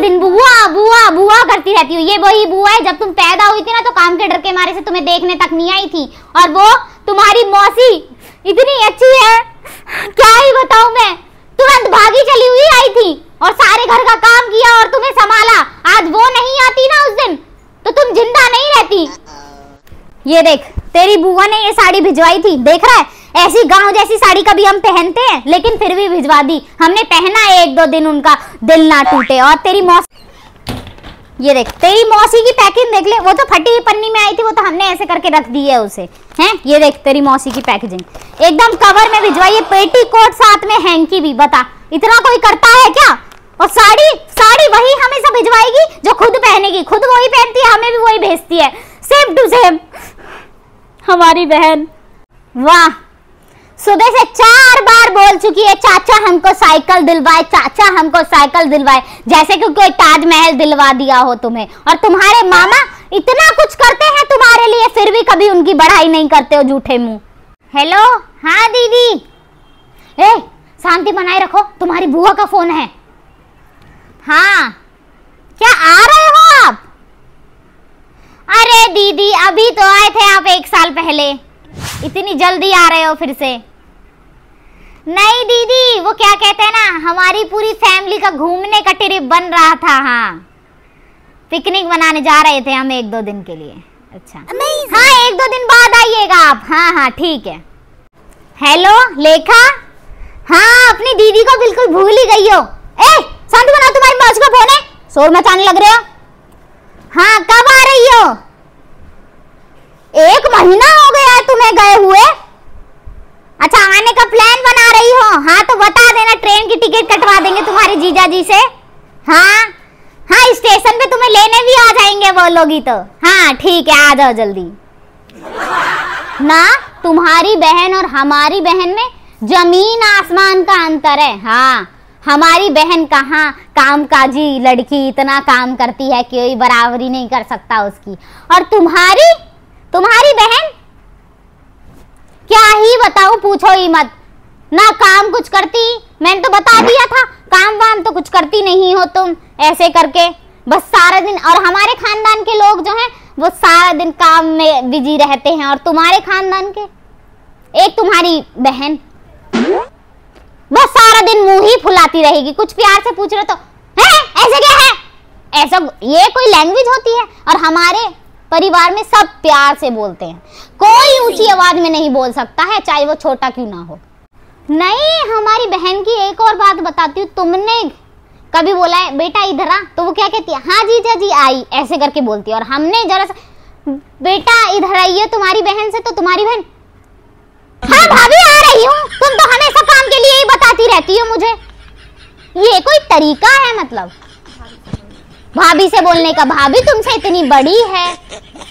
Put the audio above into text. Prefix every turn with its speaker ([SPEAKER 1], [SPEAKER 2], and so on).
[SPEAKER 1] दिन बुआ बुआ बुआ करती रहती हो। ये वही बुआ है जब तुम पैदा हुई थी ना तो काम के डर के मारे से तुम्हें देखने तक नहीं आई थी। और वो तुम्हारी मौसी इतनी अच्छी है, क्या ही बताऊं मैं, तुरंत भागी चली हुई आई थी और सारे घर का काम किया और तुम्हें संभाला। आज वो नहीं आती ना उस दिन तो तुम जिंदा नहीं रहती। ये देख, तेरी बुआ ने ये साड़ी भिजवाई थी, देख रहा है, ऐसी गांव जैसी साड़ी कभी हम पहनते हैं, लेकिन फिर भी भिजवा दी हमने। पहना 1-2 दिन, उनका दिल ना टूटे। और तेरी मौसी, ये देख, तेरी मौसी की पैकिंग देख ले, वो तो फटी हुई पन्नी में आई थी, वो तो हमने ऐसे करके रख दी है उसे, हैं? ये देख तेरी मौसी की पैकेजिंग एकदम कवर में भिजवाई है, पेटीकोट साथ में हैंकी भी। बता, इतना कोई करता है क्या? और साड़ी साड़ी वही हमेशा भिजवाएगी जो खुद पहनेगी, खुद वही पहनती है, हमें भी वही भेजती है, सेम टू सेम। हमारी बहन, वाह, सुबह से 4 बार बोल चुकी है चाचा हमको साइकिल दिलवाए, चाचा हमको साइकिल दिलवाए, जैसे कि कोई ताजमहल दिलवा दिया हो तुम्हें। और तुम्हारे मामा इतना कुछ करते हैं तुम्हारे लिए, फिर भी कभी उनकी बढ़ाई नहीं करते हो, झूठे मुंह। हेलो, हाँ दीदी। ए, शांति बनाए रखो, तुम्हारी बुआ का फोन है। हाँ, क्या आ रहे हो आप? अरे दीदी, अभी तो आए थे आप 1 साल पहले, इतनी जल्दी आ रहे हो फिर से? नहीं दीदी, वो क्या कहते हैं ना, हमारी पूरी फैमिली का घूमने का ट्रिप बन रहा था। हाँ, पिकनिक मनाने जा रहे थे हम 1-2 दिन के लिए। अच्छा, हाँ 1-2 दिन बाद आइएगा आप। हाँ हाँ ठीक है। हेलो लेखा, हाँ अपनी दीदी को बिल्कुल भूल ही गई हो। ए शांति बनाओ, तुम्हारी मौसी का फोन है, शोर मचाने लग रहे हो। हाँ कब आ रही हो? 1 महीना हो गया है तुम्हें गए हुए। अच्छा, आने का प्लान बना रही हो? हाँ तो बता देना, ट्रेन की टिकट कटवा देंगे तुम्हारे जीजा जी से। हाँ हाँ, स्टेशन पे तुम्हें लेने भी आ जाएंगे वो लोग ही तो। हाँ ठीक है, आ जाओ जल्दी। ना, तुम्हारी बहन और हमारी बहन में जमीन आसमान का अंतर है। हाँ, हमारी बहन कहाँ कामकाजी लड़की, इतना काम करती है कि कोई बराबरी नहीं कर सकता उसकी। और तुम्हारी बहन, क्या ही बताऊं, पूछो ही मत ना, काम कुछ करती, मैंने तो बता दिया था, काम वाम तो कुछ करती नहीं हो तुम, ऐसे करके बस सारा दिन। और हमारे खानदान के लोग जो हैं वो सारा दिन काम में बिजी रहते हैं। और तुम्हारे खानदान के, एक तुम्हारी बहन बस सारा दिन मुंह ही फुलाती रहेगी, कुछ प्यार से पूछ रहे तो है ऐसे क्या है, ऐसा, ये कोई लैंग्वेज होती है? और हमारे परिवार में सब प्यार से बोलते हैं, कोई ऊंची आवाज में नहीं बोल सकता है, चाहे वो छोटा क्यों ना हो। नहीं, हमारी बहन की एक और बात बताती हूँ, तुमने कभी बोला है बेटा इधर आ, तो वो क्या कहती है, हाँ जीजा जी आई, ऐसे करके बोलती है। और हमने जरा सा बेटा इधर आइए तुम्हारी बहन से, तो तुम्हारी बहन हाँ भाभी आ रही हूँ, तुम तो हमेशा काम के लिए ही बताती रहती हो मुझे। ये कोई तरीका है मतलब भाभी से बोलने का? भाभी तुमसे इतनी बड़ी है,